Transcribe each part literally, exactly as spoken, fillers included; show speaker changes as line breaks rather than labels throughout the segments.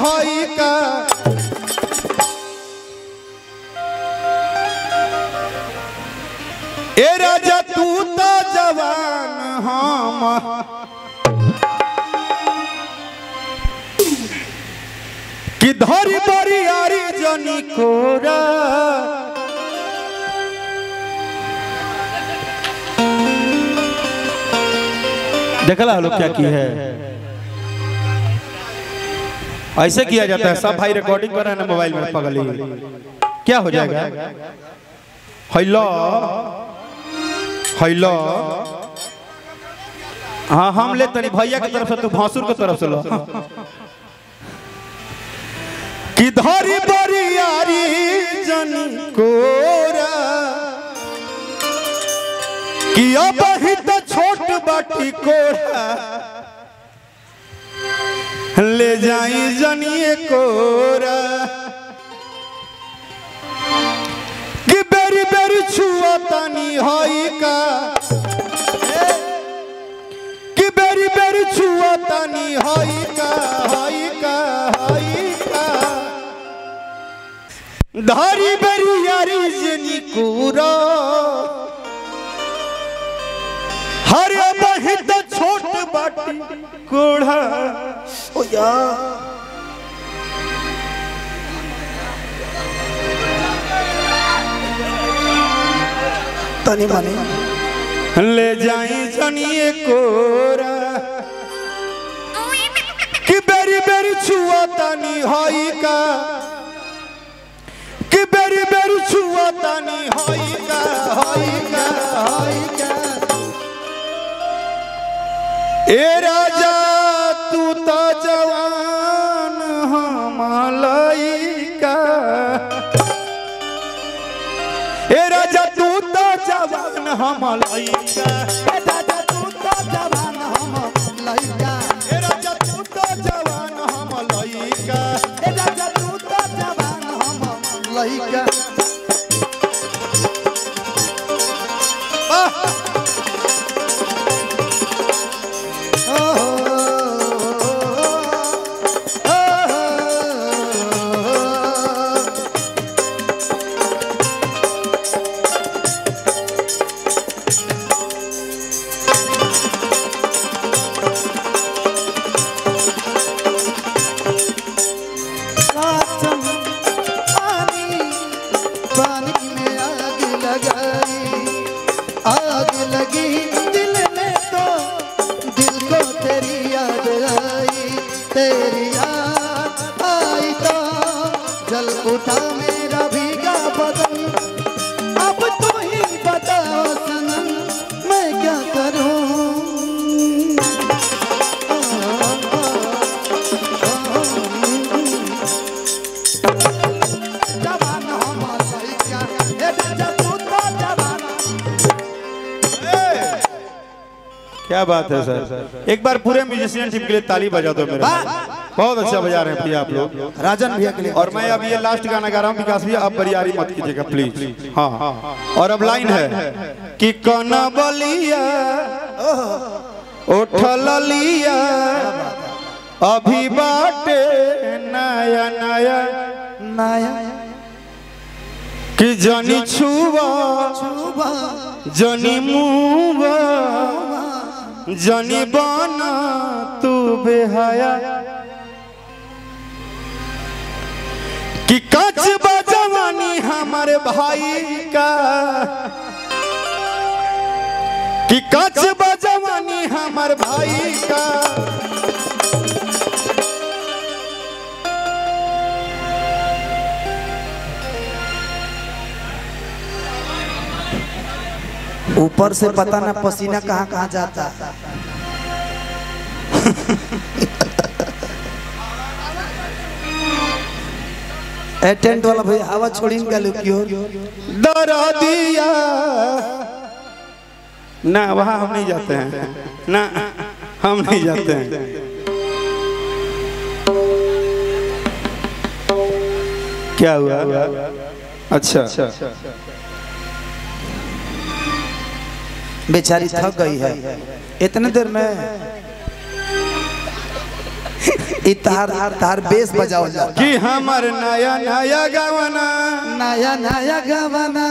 होई का ए राजा तू तो जवान हम कि धरी बरियारी जनी कोरा देखला लोग क्या की है ऐसे किया जाता है। सब भाई रिकॉर्डिंग कर रहे हैं ना मोबाइल में पगली क्या हो जाएगा। हेलो हेलो हाँ हम ले तनी भैया की तरफ से तू भासुर की तरफ से लो कि धरी बरियारी जनी कोरा कि अब ही तो छोट बाटी कोरा ले जाई जनिए कोरा कि बेरी बेरी छुआ तानी होई का कि बेरी बेरी छुआ तानी होई का होई का होई का धारी बेरी यारी जनी कोरा हरे बहित छोट बाटी कोढ़ा ओ या तनी माने ले जाई जनिए कोरा कि बेरी बेरी छुआ तानी होई का कि बेरी बेरी छुआ तानी होई का होई का होई का ए राजा तू तो जवान हम लइका ए राजा तू तो जवान हम लइका ए राजा तू तो जवान हम लइका ए राजा तू तो जवान हम लइका ए राजा तू तो जवान हम लइका क्या बात है सर। एक बार पूरे म्यूजिशियन टीम के लिए ताली बजा दो मेरे। बहुत अच्छा बजा रहे हैं भैया आप लोग, राजन भैया के लिए। और मैं अब ये लास्ट गाना गा रहा हूँ विकास भैया, अब बरियारी मत कीजिएगा प्लीज। हाँ और अब लाइन है कि कना बलिया उठल लिया अभी बाटे नया नया नया कि जनी छुआ जनी मुआ जनी बना तू बेहया कि कच बजवानी हमारे भाई का कि कच बजवानी हमारे भाई का
ऊपर से पता ना पसीना कहाँ कहाँ जाता। ए टेंट वाला भैया हवा छोड़ी निकालो क्यों
डरा दिया ना, वहाँ हम नहीं जाते हैं ना, हम नहीं जाते हैं। क्या हुआ? अच्छा
बेचारी थक गई है इतने देर में। तार तार बेस बजाओ जा
कि हमर नया नया गवना
नया नया गवना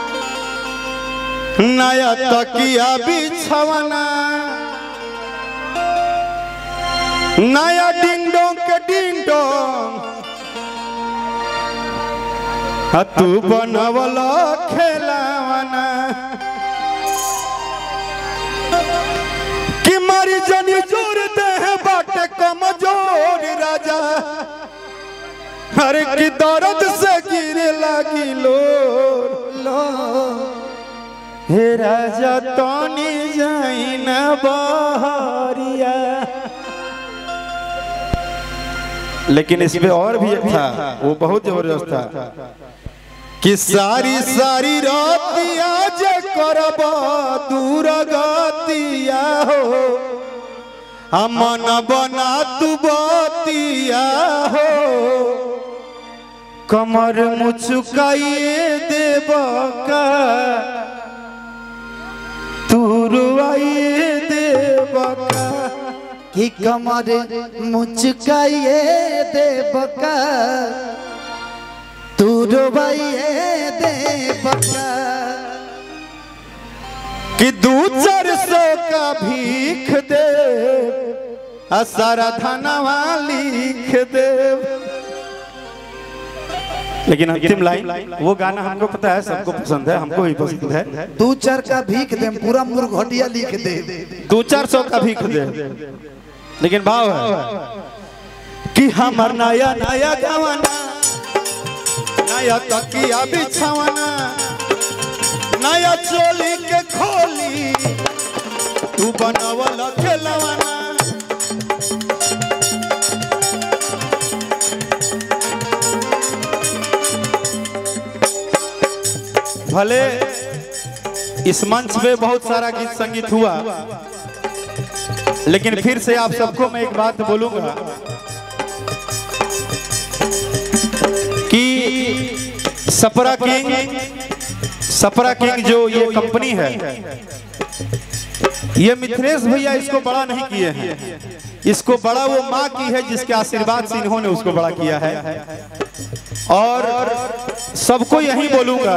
नया तकिया बिछवना नया डिंडों के डिंडों तू बनवला खेलावना कि मरी जनी जोर दे है बाटे कमजोर राजा हर की दर्द से गिरे लगी लो लो हे राजा तोनी जाई न बहरिया। लेकिन इसमें और भी एक था, वो बहुत जबरदस्त था कि सारी सारी रातिया जे करबा दूर गतिया हो हमन बना तू बतिया हो कमर मुचुकाइए देबका तू रुआइए देबका
कि कमर मुचकाइए देबका तू रुबाइए देबका
कि दू चार सौ का भीख दे सारा धनवा लिख दे। लेकिन अंतिम लाइन वो गाना हमको पता है, सबको पसंद है, हमको भी पसंद है।
दू चार का भीख दे पूरा मुर्घटिया लिख दे
दो चार सौ का भीख दे। लेकिन भाव है कि हमर नया नया गवना नया तकिया बिछवना नया चोली के खोली तू बनवला खेलवना भले इस मंच पे बहुत सारा गीत संगीत हुआ, लेकिन फिर से आप सबको मैं एक बात बोलूंगा कि सपरा किंग सपरा किंग जो ये कंपनी है, ये मिथिलेश भैया इसको बड़ा नहीं किए हैं, इसको बड़ा वो माँ की है जिसके आशीर्वाद से इन्होंने उसको बड़ा किया है। और सबको यही बोलूंगा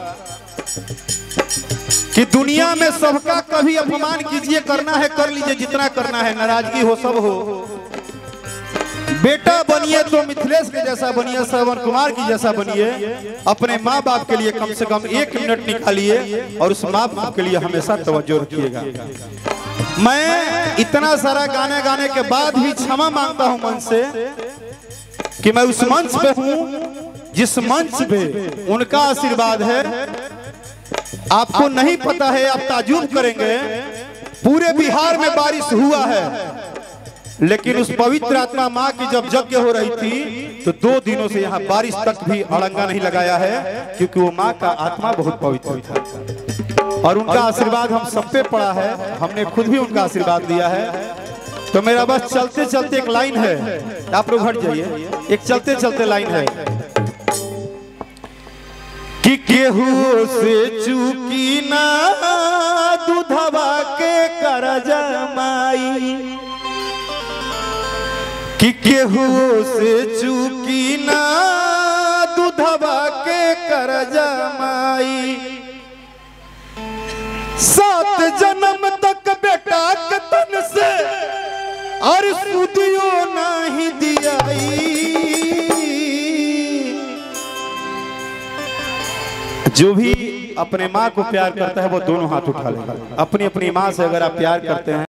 कि दुनिया में सबका कभी अपमान कीजिए, करना है कर लीजिए, जितना करना है, नाराजगी हो सब हो। बेटा बनिए तो मिथिलेश के जैसा बनिए, श्रवण कुमार की जैसा बनिए, अपने माँ बाप के लिए कम से कम एक मिनट निकालिए और उस माँ बाप के लिए हमेशा तवज्जो रखिएगा। मैं इतना सारा गाने गाने के बाद भी क्षमा मांगता हूं मन से कि मैं उस मंच पे हूं जिस मंच पे उनका आशीर्वाद है। आपको नहीं पता है, आप ताजुब करेंगे, पूरे बिहार में बारिश हुआ है, लेकिन उस पवित्र आत्मा माँ की जब यज्ञ हो रही थी तो दो दिनों से यहाँ बारिश तक भी अड़ंगा नहीं लगाया है, क्योंकि वो माँ का आत्मा बहुत पवित्र था और उनका आशीर्वाद हम सब पे पड़ा है, हमने खुद भी उनका आशीर्वाद दिया है। तो मेरा बस चलते चलते एक लाइन है, आप लोग हट जाइए, एक चलते चलते लाइन है कि केहू से चूकी ना दूधवा के करजा माई, कि केहू से चूकी ना दूधवा के करजा माई, सात जन्म तक बेटा के तन से और सुदियो नहीं दियाई। जो भी अपने माँ को प्यार करता है वो दोनों हाथ उठा लेगा। अपनी अपनी माँ से अगर आप प्यार करते हैं